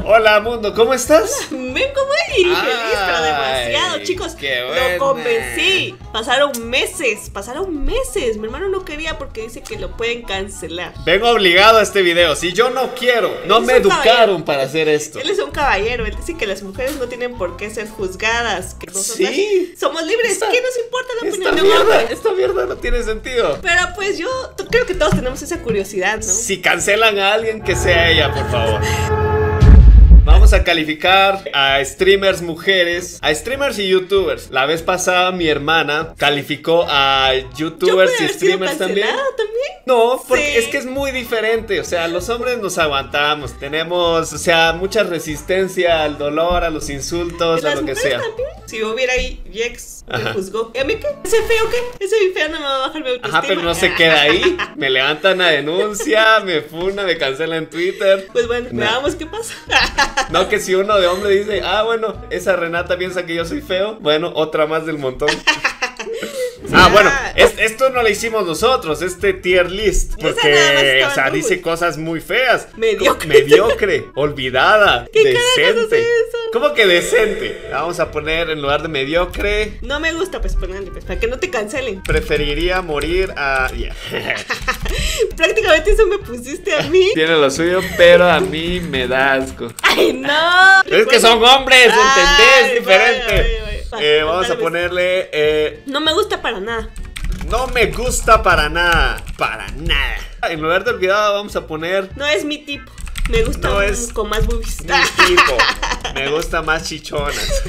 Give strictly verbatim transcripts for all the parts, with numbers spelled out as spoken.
Hola mundo, ¿cómo estás? Ven como él, feliz, pero demasiado, chicos. Lo convencí. Pasaron meses, pasaron meses. Mi hermano no quería porque dice que lo pueden cancelar. Vengo obligado a este video. Si yo no quiero, no me educaron caballero. para hacer esto. Él es un caballero. Él dice que las mujeres no tienen por qué ser juzgadas. Que nosotras sí. somos libres. Esta, ¿Qué nos importa la esta opinión de mierda, un hombre? Esta mierda no tiene sentido. Pero pues yo creo que todos tenemos esa curiosidad, ¿no? Si cancelan a alguien, que sea ella, por favor. Vamos a calificar a streamers mujeres, a streamers y youtubers. La vez pasada mi hermana calificó a youtubers y streamers también. también. No, porque sí. es que es muy diferente. O sea, los hombres nos aguantamos. Tenemos, o sea, mucha resistencia al dolor, a los insultos, a lo que sea. También? Si hubiera ahí, Jex me juzgó. ¿Y a mí qué? ¿Ese feo qué? Ese feo no me va a bajar mi autoestima. Ajá, pero no se queda ahí. Me levantan una denuncia, me funa, me cancela en Twitter. Pues bueno, no. veamos qué pasa. No, que si uno de hombre dice, ah, bueno, esa Renata piensa que yo soy feo. Bueno, otra más del montón. Ah, bueno, es, esto no lo hicimos nosotros, este tier list. Porque, o sea, dice cosas muy feas. Mediocre. Mediocre, olvidada, ¿Qué decente. ¿Cómo que decente? Vamos a poner en lugar de mediocre. No me gusta, pues ponerle, pues, para que no te cancelen. Preferiría morir a... Yeah. Prácticamente eso me pusiste a mí. Tiene lo suyo, pero a mí me da asco. ¡Ay, no! Es que son hombres, ¿entendés? Es diferente. Vaya, vaya, vaya. Eh, vamos a ponerle eh, no me gusta para nada. No me gusta para nada. Para nada. En lugar de olvidado vamos a poner no es mi tipo. Me gusta no un, es con más boobies. Mi tipo. Me gusta más chichonas.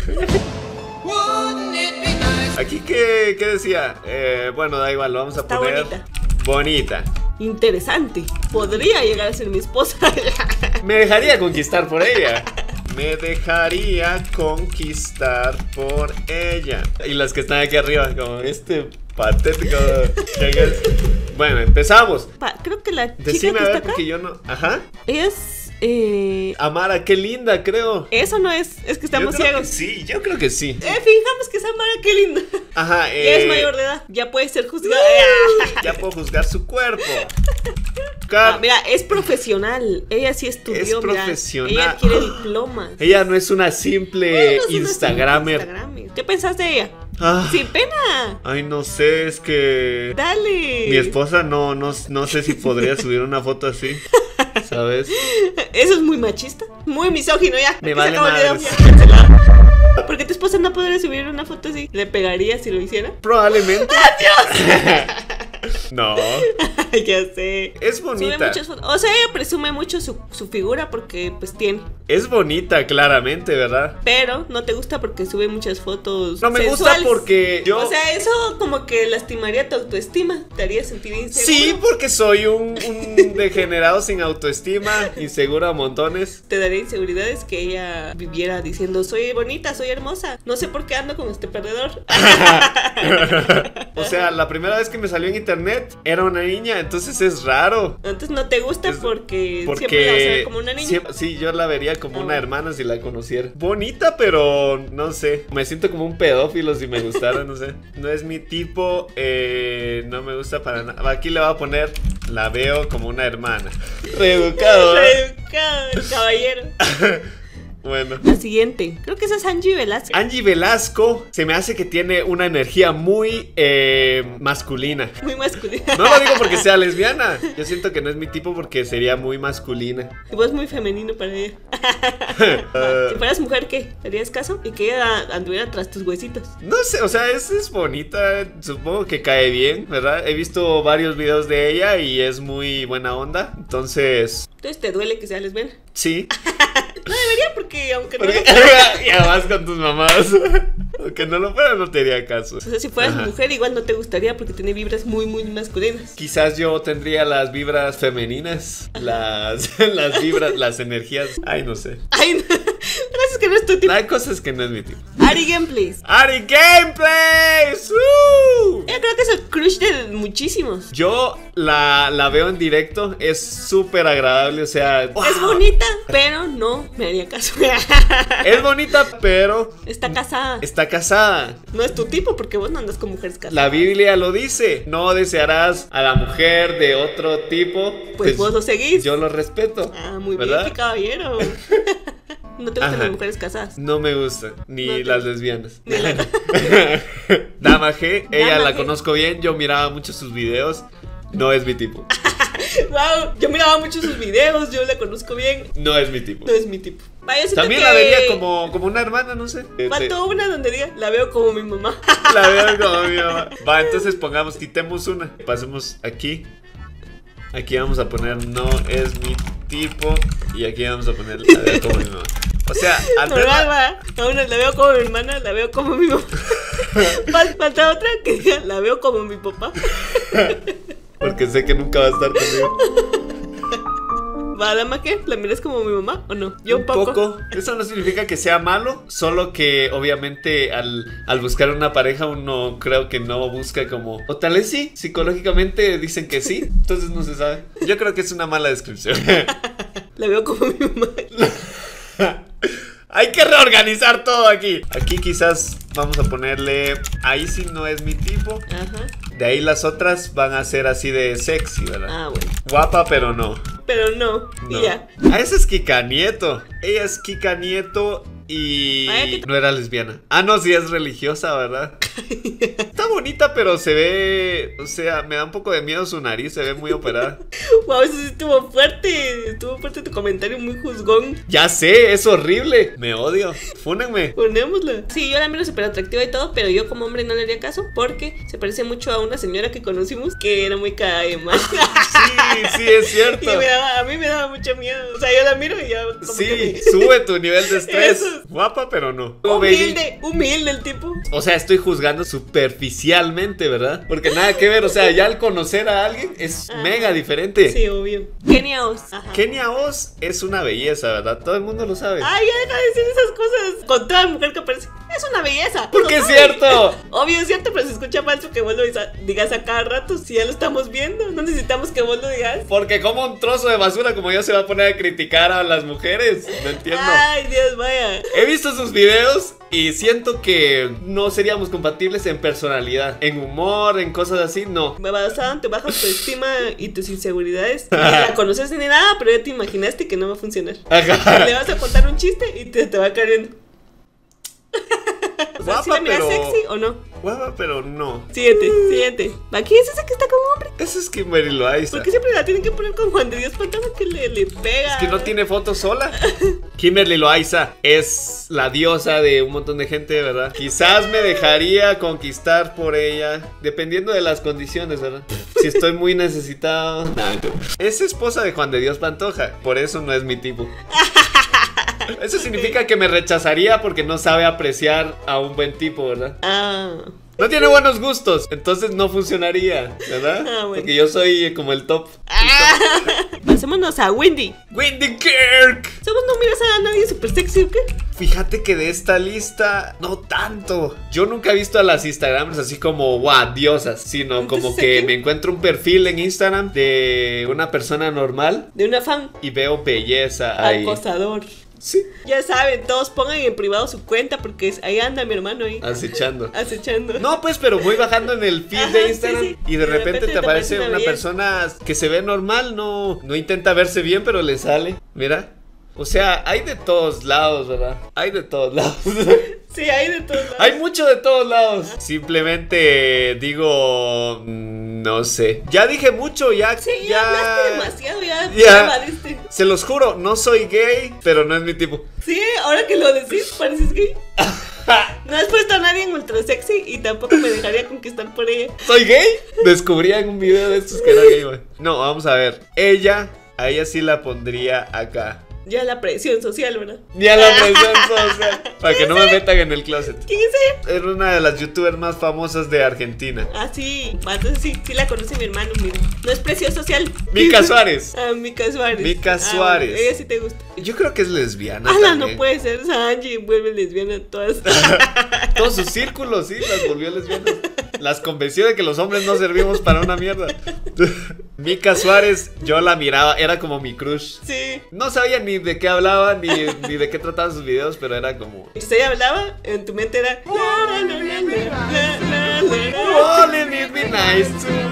Aquí qué, qué decía eh, bueno, da igual, lo vamos a Está poner bonita. Bonita. Interesante. Podría llegar a ser mi esposa. Me dejaría conquistar por ella. Me dejaría conquistar por ella. Y las que están aquí arriba, como este patético. Bueno, empezamos. Pa, creo que la Decime chica que a ver, está acá porque yo no. Ajá. es eh... Amara, qué linda, creo. Eso no es, es que estamos yo creo ciegos. Que sí, yo creo que sí. Eh, fijamos que es Amara, qué linda. Ajá, eh... Ya es mayor de edad, ya puede ser juzgada. Ya puedo juzgar su cuerpo. Ah, mira, es profesional. Ella sí estudió. Es profesional. Mira, ella quiere diplomas. Ella no es una simple no, no es Instagramer. Una simple Instagramer. ¿Qué pensaste de ella? Ah, Sin pena. Ay, no sé, es que dale. Mi esposa no, no, no sé si podría subir una foto así. ¿Sabes? Eso es muy machista. Muy misógino ya. Me vale madres. Porque tu esposa no podría subir una foto así. ¿Le pegaría si lo hiciera? Probablemente. ¡Adiós! No. Ya sé. Es bonita. Sube muchas fotos. O sea, ella presume mucho su, su figura porque pues tiene. Es bonita, claramente, ¿verdad? Pero no te gusta porque sube muchas fotos. No me sensuales. gusta porque yo. O sea, eso como que lastimaría tu autoestima. Te haría sentir inseguro. Sí, porque soy un, un degenerado sin autoestima, inseguro a montones. Te daría inseguridades que ella viviera diciendo: soy bonita, soy hermosa. No sé por qué ando con este perdedor. O sea, la primera vez que me salió en internet era una niña, entonces es raro. Entonces no te gusta es porque, porque siempre la vas a ver como una niña. Siempre, sí, yo la vería como oh. una hermana si la conociera. Bonita, pero no sé. Me siento como un pedófilo si me gustara, no sé. No es mi tipo, eh, no me gusta para nada. Aquí le voy a poner, la veo como una hermana. Reeducado. Reeducado, el caballero. Bueno. La siguiente, creo que esa es Angie Velasco. Angie Velasco se me hace que tiene una energía muy eh, masculina. Muy masculina. No lo digo porque sea lesbiana. Yo siento que no es mi tipo porque sería muy masculina. Y vos muy femenino para ella. uh, Si fueras mujer, ¿qué? ¿Te harías caso? Y que ella anduviera tras tus huesitos. No sé, o sea, es, es bonita. Supongo que cae bien, ¿verdad? He visto varios videos de ella y es muy buena onda. Entonces... Entonces, ¿te duele que sea lesbiana? Sí. No debería porque aunque no porque, lo ya vas con tus mamás. Aunque no lo fuera, no te haría caso. O sea, si fueras Ajá. mujer igual no te gustaría porque tiene vibras muy, muy masculinas. Quizás yo tendría las vibras femeninas. Las, las vibras, las energías. Ay, no sé. Ay, no. Gracias que no es tu tipo. Hay cosas que no es mi tipo. Ari Gameplays. Ari Gameplays. ¡Uh! Yo creo que es el crush de muchísimos. Yo la, la veo en directo. Es súper agradable, o sea wow. Es bonita, pero no me haría caso. Es bonita, pero está casada. Está casada. No es tu tipo porque vos no andas con mujeres casadas. La Biblia lo dice. No desearás a la mujer de otro tipo. Pues, pues vos lo seguís. Yo lo respeto. Ah, muy ¿verdad? bien, qué caballero. ¿No te gustan Ajá. las mujeres casadas? No me gustan, ni no las lesbianas. Ni la... Dama G, ella Dama la G. conozco bien, yo miraba mucho sus videos. No es mi tipo. Wow, yo miraba mucho sus videos, yo la conozco bien. No es mi tipo. No es mi tipo. Vaya, También que... la vería como, como una hermana, no sé. Faltó una donde diga, la veo como mi mamá. La veo como mi mamá. Va, entonces pongamos, quitemos una. Pasemos aquí. Aquí vamos a poner no es mi tipo. Y aquí vamos a poner la veo como mi mamá. O sea, al ver la... A una la veo como mi hermana, la veo como mi mamá. Falta otra que diga, la veo como mi papá. Porque sé que nunca va a estar conmigo. ¿Va, Dama qué? ¿La miras como mi mamá o no? Yo un poco. poco. Eso no significa que sea malo, solo que obviamente al, al buscar una pareja uno creo que no busca como... O tal vez sí, psicológicamente dicen que sí, entonces no se sabe. Yo creo que es una mala descripción. La veo como mi mamá. Hay que reorganizar todo aquí. Aquí quizás vamos a ponerle... Ahí sí no es mi tipo. Ajá. De ahí las otras van a ser así de sexy, ¿verdad? Ah, bueno. Guapa, pero no. Pero no, no. Y ya. Ah, esa es Kika Nieto. Ella es Kika Nieto y... Ay, no era lesbiana. Ah, no, sí es religiosa, ¿verdad? Está bonita, pero se ve... O sea, me da un poco de miedo su nariz. Se ve muy operada. Wow, eso sí estuvo fuerte. Estuvo fuerte tu comentario, muy juzgón. Ya sé, es horrible. Me odio. Fúnenme. Ponémosla. Sí, yo la miro súper atractiva y todo, pero yo como hombre no le haría caso porque se parece mucho a una señora que conocimos que era muy caema. Sí, sí, es cierto. Y me daba, a mí me daba mucho miedo. O sea, yo la miro y ya como sí, que me... sube tu nivel de estrés. Eso. Guapa, pero no. Humilde, humilde el tipo. O sea, estoy juzgando superficialmente, ¿verdad? Porque nada que ver, o sea, ya al conocer a alguien es Ajá. mega diferente. Sí, obvio. Kenia Os. Ajá. Kenia Os es una belleza, ¿verdad? Todo el mundo lo sabe. Ay, ya deja de decir esas cosas. Con toda mujer que aparece, es una belleza. Porque es cierto. Obvio es cierto, pero se escucha falso que vos lo digas a cada rato. Si ya lo estamos viendo, no necesitamos que vos lo digas. Porque como un trozo de basura como yo se va a poner a criticar a las mujeres. No entiendo. Ay, Dios, vaya. He visto sus videos y siento que no seríamos compatibles en personalidad, en humor, en cosas así, no. Basado en tu baja autoestima y tus inseguridades. No la conoces ni nada, pero ya te imaginaste que no va a funcionar. Ajá. Le vas a contar un chiste y te, te va cayendo. O sea, guapa, ¿sí la miras pero... sexy o no? Guapa, pero no. Siguiente, siguiente. ¿Aquí es esa que está como hombre? Esa es Kimberly Loaiza. ¿Por qué siempre la tienen que poner con Juan de Dios Pantoja que le, le pega? Es que no tiene foto sola. Kimberly Loaiza es la diosa de un montón de gente, ¿verdad? Quizás me dejaría conquistar por ella, dependiendo de las condiciones, ¿verdad? Si estoy muy necesitado. Es esposa de Juan de Dios Pantoja, por eso no es mi tipo. Eso significa que me rechazaría porque no sabe apreciar a un buen tipo, ¿verdad? Ah. No tiene buenos gustos, entonces no funcionaría, ¿verdad? Ah, bueno. Porque yo soy como el top. Ah. Pasémonos a Wendy. Wendy Kirk. ¿Somos no miras a nadie súper sexy o qué? Fíjate que de esta lista, no tanto. Yo nunca he visto a las Instagramers así como, wow, diosas. Sino como que ¿qué? Me encuentro un perfil en Instagram de una persona normal. De una fan. Y veo belleza ahí. Acosador. Sí. Ya saben, todos pongan en privado su cuenta porque ahí anda mi hermano ahí. Acechando. Acechando. No, pues, pero voy bajando en el feed Ajá, de Instagram sí, sí. y de, de repente, repente te aparece una, una persona que se ve normal, no, no intenta verse bien, pero le sale. Mira. O sea, hay de todos lados, ¿verdad? Hay de todos lados. Sí, hay de todos lados. Hay mucho de todos lados. Simplemente digo, no sé. Ya dije mucho, ya. Sí, ya, ya hablaste demasiado, ya. ya. Se los juro, no soy gay, pero no es mi tipo. Sí, ahora que lo decís, pareces gay. No has puesto a nadie en ultra sexy y tampoco me dejaría conquistar por ella. ¿Soy gay? Descubrí en un video de estos que era gay, güey. No, vamos a ver. Ella, a ella sí la pondría acá. Ya la presión social, ¿verdad? Ya la presión social. Para que no me metan en el closet. ¿Quién es ella? Es una de las youtubers más famosas de Argentina. Ah, sí. Entonces sí, sí la conoce mi hermano, mira. No es presión social. Mica Suárez. Ah, Mica Suárez. Mica Suárez. Ah, bueno, ella sí te gusta. Yo creo que es lesbiana. Ah, no, no puede ser. O sea, Angie vuelve lesbiana todas. Todos sus círculos, sí, las volvió lesbianas. Las convenció de que los hombres no servimos para una mierda. Mica Suárez, yo la miraba, era como mi crush. Sí. No sabía ni de qué hablaba, ni, ni de qué trataban sus videos, pero era como... Si ella hablaba, en tu mente era... Won't it be nice to be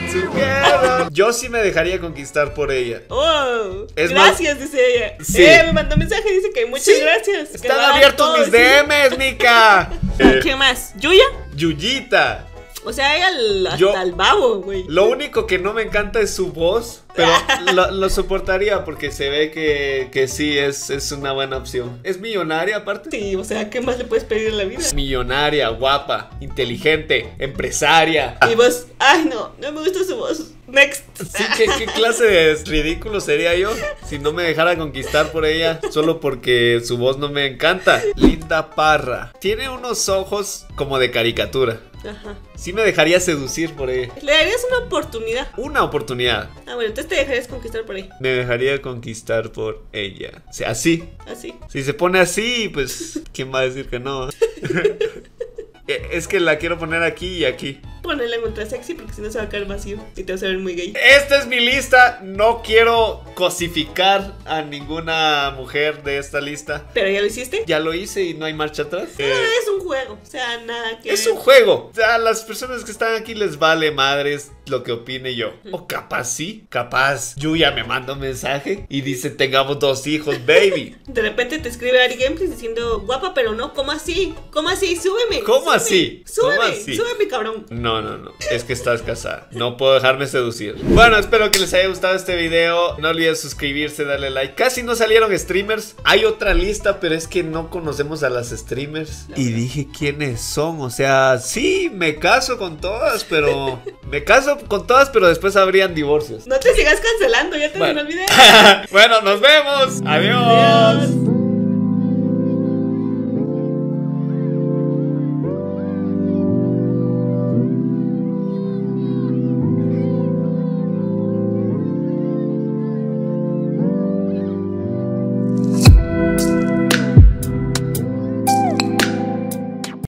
together. Yo sí me dejaría conquistar por ella. Oh, es gracias, más... dice ella. Sí. Eh, me mandó un mensaje, dice que muchas sí. gracias. Están abiertos mis D Ms, Mica. ¿Qué más? ¿Yuya? Yuyita. O sea, ella el, hasta Yo, el babo, güey. Lo único que no me encanta es su voz, pero lo, lo soportaría porque se ve que, que sí es, es una buena opción. ¿Es millonaria aparte? Sí, o sea, ¿qué más le puedes pedir en la vida? Millonaria, guapa, inteligente, empresaria. Y vos, ay no, no me gusta su voz. Next. Sí, ¿qué, qué clase de ridículo sería yo si no me dejara conquistar por ella solo porque su voz no me encanta? Linda Parra. Tiene unos ojos como de caricatura. Ajá. Sí me dejaría seducir por ella. Le darías una oportunidad. Una oportunidad. Ah, bueno, entonces te dejarías conquistar por ella. Me dejaría conquistar por ella. O sea, así. Así. Si se pone así, pues ¿quién va a decir que no? Es que la quiero poner aquí y aquí. Ponela en ultra sexy porque si no se va a caer vacío y te vas a ver muy gay. Esta es mi lista. No quiero cosificar a ninguna mujer de esta lista. ¿Pero ya lo hiciste? Ya lo hice y no hay marcha atrás. No, eh, es un juego. O sea, nada que... Es un juego. O sea, a las personas que están aquí les vale madres lo que opine yo. O capaz sí. Capaz Yuya me manda un mensaje y dice tengamos dos hijos, baby. De repente te escribe Ari Gameplays diciendo guapa, pero no, ¿cómo así? ¿Cómo así? Súbeme. ¿Cómo súbeme, así? Súbeme, ¿Cómo así? Súbeme, cabrón. No, no, no. Es que estás casada. No puedo dejarme seducir. Bueno, espero que les haya gustado este video. No olviden suscribirse, darle like. Casi no salieron streamers. Hay otra lista, pero es que no conocemos a las streamers. Y dije quiénes son. O sea, sí, me caso con todas, pero... Me caso con todas, pero después habrían divorcios. No te sigas cancelando, ya te bueno. el video. Bueno, nos vemos. Adiós. Adiós.